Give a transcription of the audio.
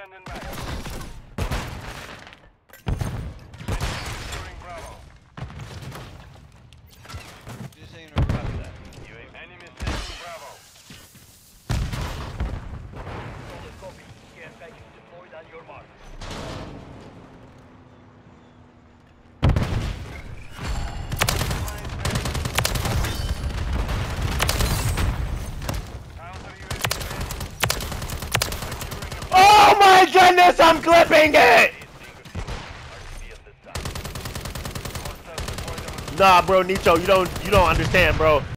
standing by. Securing Bravo. Just ain't gonna copy that. Enemy taking Bravo. Solid copy. Care package deployed on your mark. Oh my goodness, I'm clipping it! Nah, bro, Nicho, you don't understand, bro.